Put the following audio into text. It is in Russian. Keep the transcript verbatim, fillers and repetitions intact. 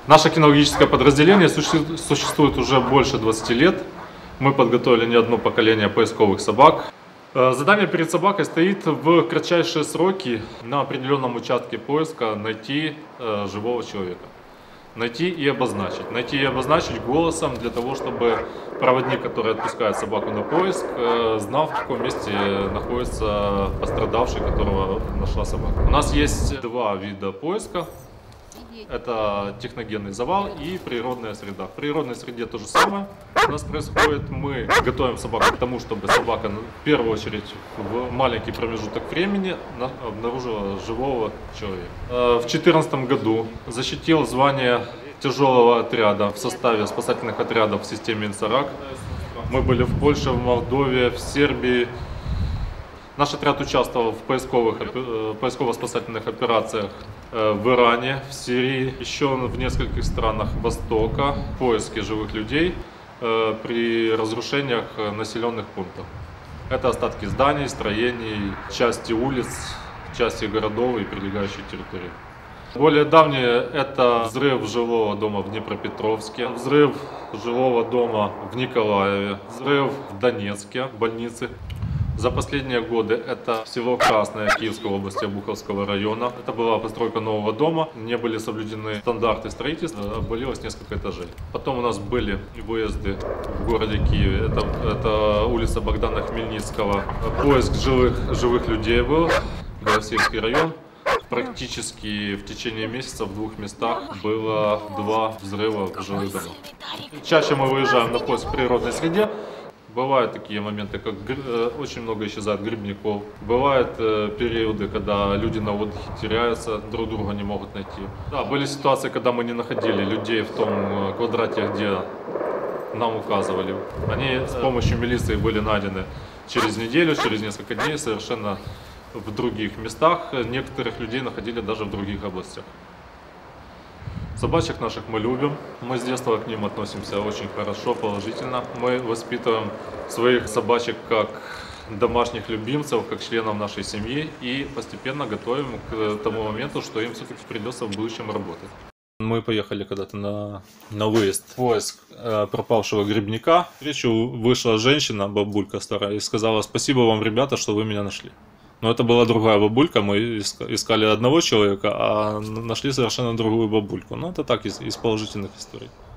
Наше кинологическое подразделение существует уже больше двадцати лет. Мы подготовили не одно поколение поисковых собак. Задание перед собакой стоит в кратчайшие сроки на определенном участке поиска найти живого человека. Найти и обозначить. Найти и обозначить голосом для того, чтобы проводник, который отпускает собаку на поиск, знал, в каком месте находится пострадавший, которого нашла собака. У нас есть два вида поиска. Это техногенный завал и природная среда. В природной среде то же самое у нас происходит. Мы готовим собаку к тому, чтобы собака в первую очередь в маленький промежуток времени обнаружила живого человека. В две тысячи четырнадцатом году защитил звание тяжелого отряда в составе спасательных отрядов в системе Инсараг. Мы были в Польше, в Молдове, в Сербии. Наш отряд участвовал в поисковых, поисково-спасательных операциях в Иране, в Сирии, еще в нескольких странах Востока, в поиске живых людей при разрушениях населенных пунктов. Это остатки зданий, строений, части улиц, части городов и прилегающей территории. Более давние – это взрыв жилого дома в Днепропетровске, взрыв жилого дома в Николаеве, взрыв в Донецке, в больнице. За последние годы это село Красное Киевской области Обуховского района. Это была постройка нового дома, не были соблюдены стандарты строительства, обвалилось несколько этажей. Потом у нас были выезды в городе Киеве, это, это улица Богдана Хмельницкого. Поиск живых, живых людей был, Голосеевский район. Практически в течение месяца в двух местах было два взрыва в жилых домах. Чаще мы выезжаем на поиск в природной среде. Бывают такие моменты, как очень много исчезает грибников. Бывают э, периоды, когда люди на отдыхе теряются, друг друга не могут найти. Да, были ситуации, когда мы не находили людей в том квадрате, где нам указывали. Они с помощью милиции были найдены через неделю, через несколько дней, совершенно в других местах. Некоторых людей находили даже в других областях. Собачек наших мы любим, мы с детства к ним относимся очень хорошо, положительно. Мы воспитываем своих собачек как домашних любимцев, как членов нашей семьи и постепенно готовим к тому моменту, что им все-таки придется в будущем работать. Мы поехали когда-то на, на выезд в поиск э, пропавшего грибника. Встречу вышла женщина, бабулька старая, и сказала: «Спасибо вам, ребята, что вы меня нашли». Но это была другая бабулька, мы искали одного человека, а нашли совершенно другую бабульку. Ну, это так, из, из положительных историй.